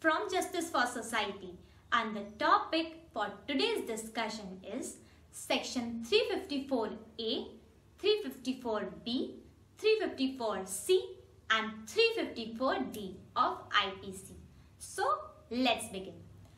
from Justice for Society, and the topic for today's discussion is Section 354A, 354B, 354C and 354D of IPC. So let's begin.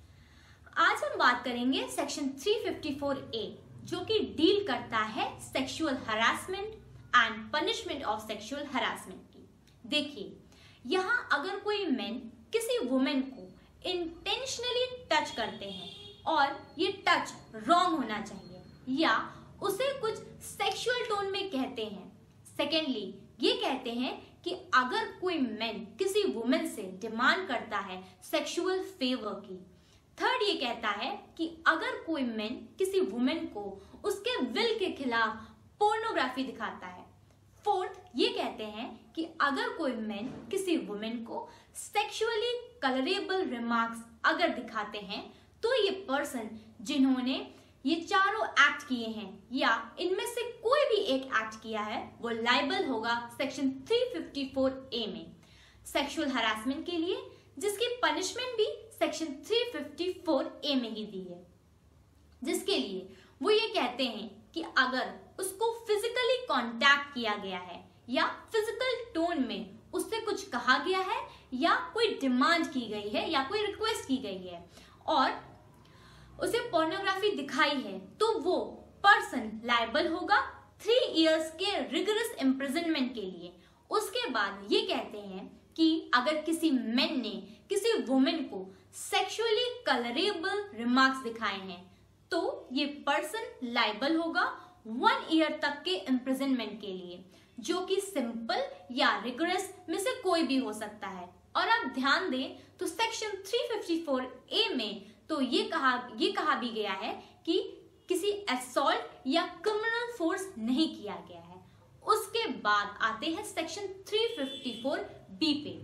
आज हम बात करेंगे section 354A जो कि deal करता है sexual harassment and punishment of sexual harassment की। देखिए, यहाँ अगर कोई मैन किसी वुमेन को इंटेंशनली टच करते हैं और ये टच रॉन्ग होना चाहिए या उसे कुछ सेक्सुअल टोन में कहते हैं। सेकेंडली, ये कहते हैं कि अगर कोई मैन किसी वुमेन से डिमांड करता है सेक्सुअल फेवर की। थर्ड, ये कहता है कि अगर कोई मैन किसी वुमेन को उसके विल के खिलाफ पोर्नोग्राफी दिखाता है। फोर्थ, ये कहते हैं कि अगर कोई मैन किसी वुमेन को सेक्सुअली कलरेबल रिमार्क्स अगर दिखाते हैं तो ये पर्सन जिन्होंने ये चारों एक्ट किए हैं या इनमें से कोई भी एक एक्ट किया है वो लाइबल होगा सेक्शन 354A में सेक्सुअल हरासमेंट के लिए, जिसकी पनिशमेंट भी सेक्शन 354A में ही दी है। जिसके लिए वो ये कहते हैं कि अगर उसको फिजिकली कांटेक्ट किया गया है या फिजिकल टोन में उससे कुछ कहा गया है या कोई डिमांड की गई है या कोई रिक्वेस्ट की गई है और उसे पोर्नोग्राफी दिखाई है तो वो पर्सन लायबल होगा 3 इयर्स के रिगरस इम्प्रिजनमेंट के लिए। उसके बाद ये कहते हैं कि अगर किसी मैन ने किसी वुमेन को सेक्सुअली कलरेबल रिमार्क्स दिखाए हैं तो ये पर्सन लायबल होगा 1 ईयर तक के इम्प्रिजनमेंट के लिए, जो कि सिंपल या रिगरस में से कोई भी हो सकता है। और आप ध्यान दें तो सेक्शन 354A में तो ये कहा भी गया है कि किसी असॉल्ट या क्रिमिनल फोर्स नहीं किया गया है। उसके बाद आते हैं सेक्शन 354B पे,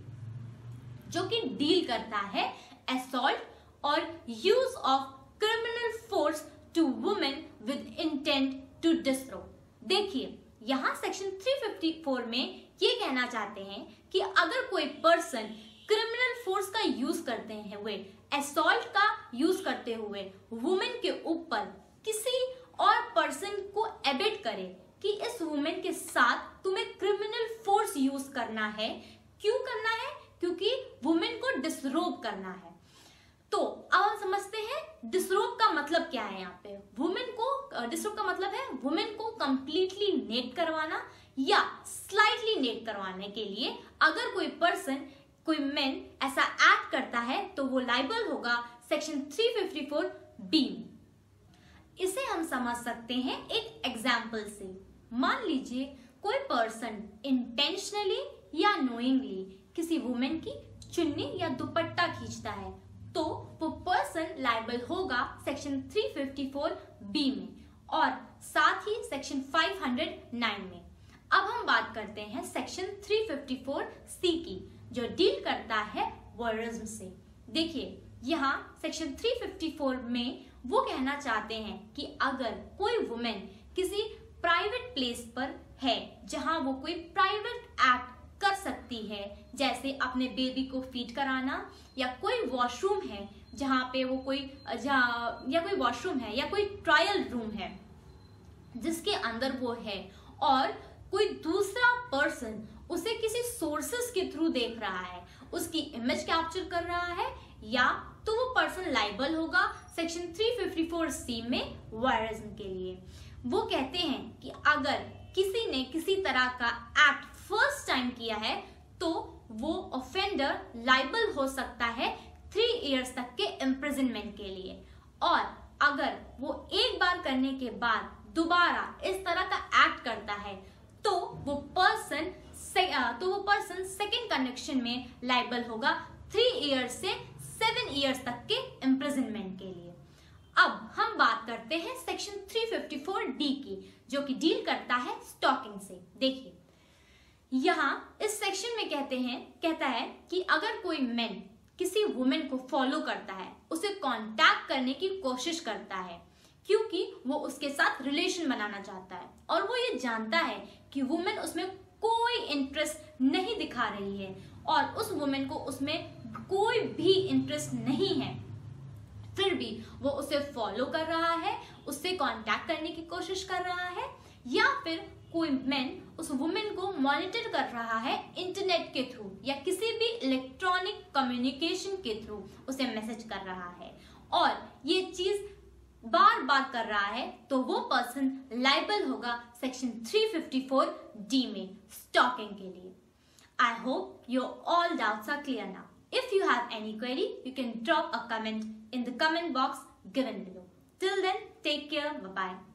जो कि डील करता है असॉल्ट और use of criminal force to women with intent to destroy. देखिए, यहाँ सेक्शन 354 में ये कहना चाहते हैं कि अगर कोई पर्सन क्रिमिनल फोर्स का यूज करते हैं हुए असॉल्ट का यूज करते हुए वुमेन के ऊपर किसी और पर्सन को एबिट करे कि इस वुमेन के साथ तुम्हें क्रिमिनल फोर्स यूज करना है। क्यों करना है? क्योंकि वुमेन को डिसरोब करना है। तो अब हम समझते हैं डिसरोब का मतलब क्या है। यहाँ पे वुमेन को डिसरोब का मतलब है वुमेन को कंप्लीटली नेट करवाना या स्लाइटली नेट करवाने के लिए अगर कोई पर्सन कोई मैन ऐसा एक्ट करता है तो वो लायबल होगा सेक्शन 354B में। इसे हम समझ सकते हैं एक एग्जाम्पल से। मान लीजिए कोई पर्सन इंटेंशनली या नोइंगली किसी वुमेन की चुन्नी या दुपट्टा खींचता है तो वो पर्सन लायबल होगा सेक्शन 354B में और साथ ही सेक्शन 509 में। अब हम बात करते हैं सेक्शन 354C की, जो डील करता है वॉयरिज्म से। देखिए, यहाँ सेक्शन 354 में वो कहना चाहते हैं कि अगर कोई वुमेन किसी प्राइवेट प्लेस पर है जहां वो कोई प्राइवेट एक्ट कर सकती है, जैसे अपने बेबी को फीड कराना या कोई वॉशरूम है जहाँ पे वो कोई वॉशरूम है या कोई ट्रायल रूम है जिसके अंदर वो है और कोई दूसरा पर्सन उसे किसी सोर्सेस के थ्रू देख रहा है, उसकी इमेज कैप्चर कर रहा है, या तो वो पर्सन लायबल होगा सेक्शन 354C में वॉयरिज्म के लिए। वो कहते हैं कि अगर किसी ने किसी तरह का एक्ट फर्स्ट टाइम किया है तो वो ऑफेंडर लायबल हो सकता है 3 इयर्स तक के इम्प्रिजनमेंट के लिए, और अगर वो एक बार करने के बाद दोबारा इस तरह का एक्ट करता है तो वो पर्सन सेकेंड कन्विक्शन में लायबल होगा 3 इयर्स से 7 इयर्स तक के इम्प्रिजनमेंट के लिए। अब हम बात करते हैं सेक्शन 354D की, जो कि डील करता है स्टॉकिंग से। देखिए, यहाँ इस सेक्शन में कहता है कि अगर कोई मैन किसी वुमेन को फॉलो करता है, उसे कांटेक्ट करने की कोशिश करता है क्योंकि वो उसके साथ रिलेशन बनाना चाहता है और वो ये जानता है कि वुमेन उसमें कोई इंटरेस्ट नहीं दिखा रही है और उस वुमेन को उसमें कोई भी इंटरेस्ट नहीं है, फिर भी वो उसे फॉलो कर रहा है, उससे कांटेक्ट करने की कोशिश कर रहा है, या फिर कोई मैन उस वुमेन को मॉनिटर कर रहा है इंटरनेट के थ्रू या किसी भी इलेक्ट्रॉनिक कम्युनिकेशन के थ्रू उसे मैसेज कर रहा है और ये चीज बार बार कर रहा है, तो वो पर्सन लाइबल होगा सेक्शन 354 डी में स्टॉकिंग के लिए। I hope your all doubts are clear now. If you have any query, you can drop a comment in the comment box given below. Till then, take care. Bye-bye.